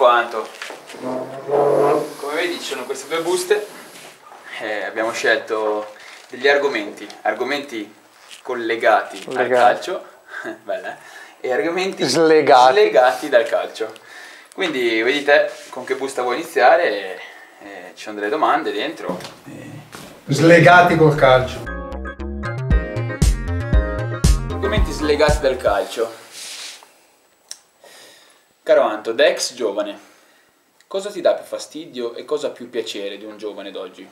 Anto, come vedi ci sono queste due buste e abbiamo scelto degli argomenti collegati al calcio, bella, e argomenti slegati dal calcio. Quindi vedi te con che busta vuoi iniziare, ci sono delle domande dentro. Slegati col calcio. Argomenti slegati dal calcio. Caro Anto, da ex giovane, cosa ti dà più fastidio e cosa più piacere di un giovane d'oggi?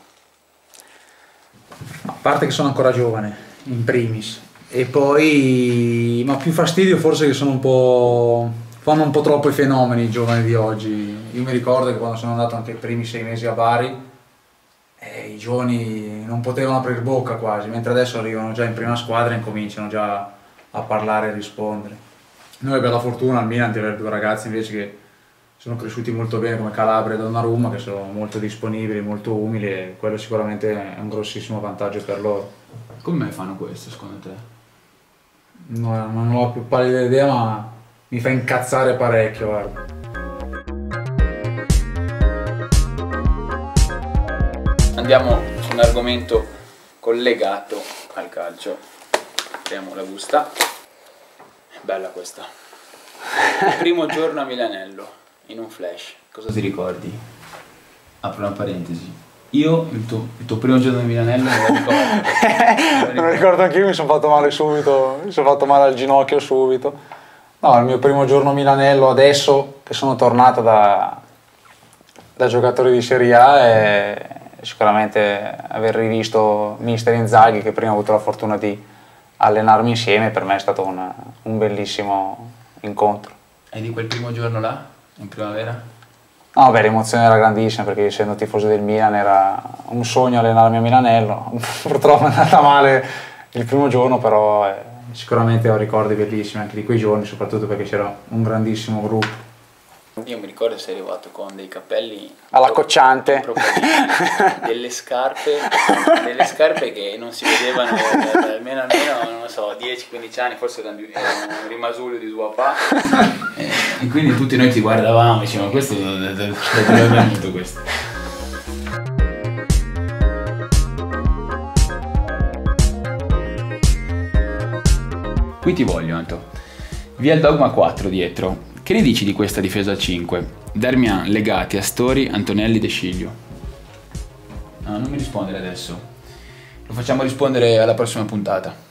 A parte che sono ancora giovane, in primis, e poi, ma più fastidio forse che sono fanno un po' troppo i fenomeni i giovani di oggi. Io mi ricordo che quando sono andato anche i primi 6 mesi a Bari, i giovani non potevano aprire bocca quasi, mentre adesso arrivano già in prima squadra e incominciano già a parlare e rispondere. Noi abbiamo la fortuna al Milan di avere due ragazzi invece che sono cresciuti molto bene come Calabria e Donnarumma, che sono molto disponibili, molto umili, e quello sicuramente è un grossissimo vantaggio per loro. Come mai fanno questo secondo te? No, non ho la più pallida idea, ma mi fa incazzare parecchio, guarda. Andiamo su un argomento collegato al calcio. Apriamo la busta. Bella questa. Il primo giorno a Milanello, in un flash, cosa ti ricordi? Apro una parentesi. Io, il tuo primo giorno a Milanello, me lo ricordo. Me lo ricordo anch'io, mi sono fatto male subito, mi sono fatto male al ginocchio subito. No, il mio primo giorno a Milanello, adesso che sono tornato da giocatore di Serie A, è sicuramente aver rivisto mister Inzaghi, che prima ho avuto la fortuna di allenarmi insieme. Per me è stato un bellissimo incontro. E di quel primo giorno là, in primavera? No, beh, l'emozione era grandissima, perché essendo tifoso del Milan era un sogno allenarmi a Milanello. Purtroppo è andata male il primo giorno, però sicuramente ho ricordi bellissimi anche di quei giorni, soprattutto perché c'era un grandissimo gruppo. Io mi ricordo che sei arrivato con dei capelli alla cocciante, delle scarpe che non si vedevano almeno non lo so, 10-15 anni, forse erano un rimasuglio di suo papà, e quindi tutti noi ti guardavamo e dicevamo: questo da dove è venuto questo? Qui ti voglio, Anto. Via il Dogma 4 dietro. Che ne dici di questa difesa a 5? Darmian, Legati, Astori, Antonelli, De Sciglio. No, non mi rispondere adesso. Lo facciamo rispondere alla prossima puntata.